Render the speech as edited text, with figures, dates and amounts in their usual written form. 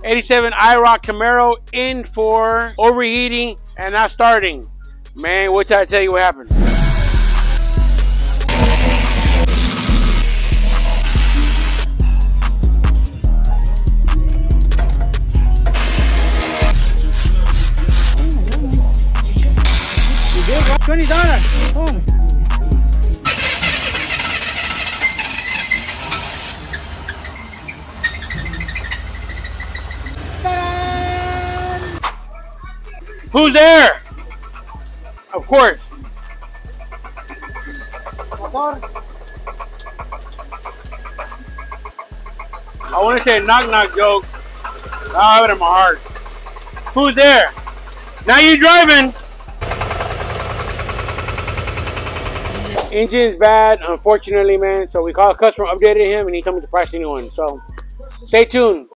87 IROC Camaro in for overheating and not starting. Man, what did I tell you what happened? $20. Boom. Who's there? Of course. I want to say a knock-knock joke. I have it in my heart. Who's there? Now you driving. Engine's bad, unfortunately, man. So we called a customer, updated him, and he told me to price a new one. So stay tuned.